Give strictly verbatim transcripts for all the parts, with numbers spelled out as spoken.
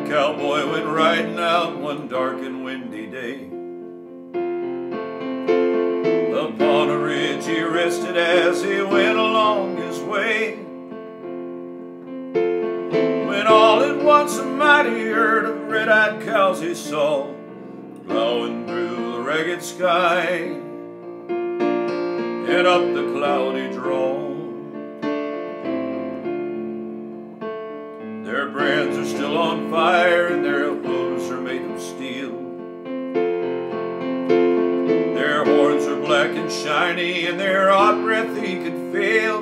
cowboy went riding out one dark and windy day. Upon a ridge he rested as he went along his way, when all at once a mighty herd of red-eyed cows he saw plowing through the ragged sky and up the cloudy draw. Their brands are still on fire and their hooves are made of steel. Their horns are black and shiny and their hot breath he could feel.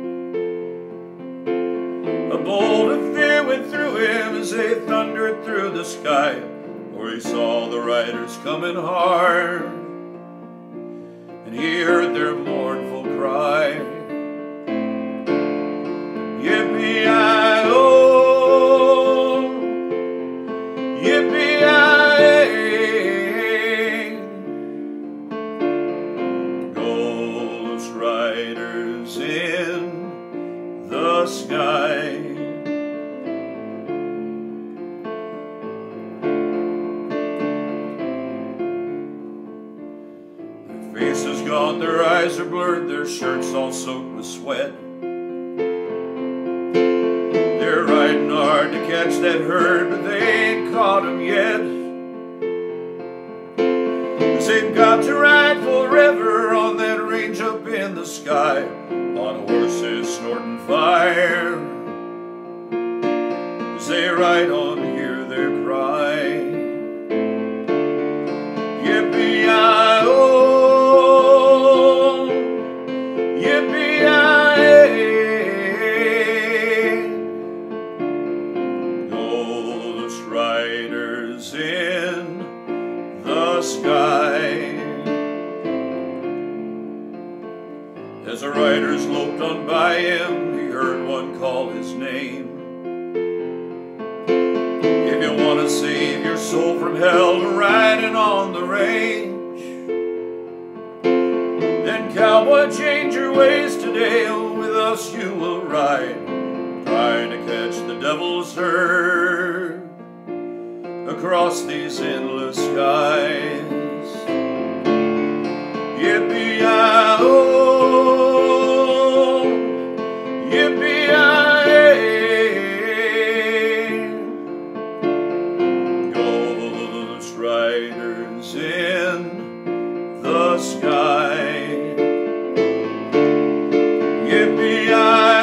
A bolt of fear went through him as they thundered through the sky, for he saw the riders coming hard, and he heard their mournful cry. Yippee-i-oh, yippee-i-ay, ghost riders in the sky. Their faces gaunt, their eyes are blurred, their shirts all soaked with sweat. They're riding hard to catch that herd, but they ain't caught him yet. 'Cause they've got to ride forever on that range up in the sky, on horses snorting fire. As they ride on, hear their cry. Yippee-i-oh, yippee-i-ay, ghost riders in the sky. As the riders loped on by him, he heard one call his name. If you want to save your soul from hell to riding on the range, then cowboy, change your ways today. With us you will ride, trying to catch the devil's herd across these endless skies. Yippee-i-oh, yippee-i-ay, ghost riders in the sky. Yippee-i-oh,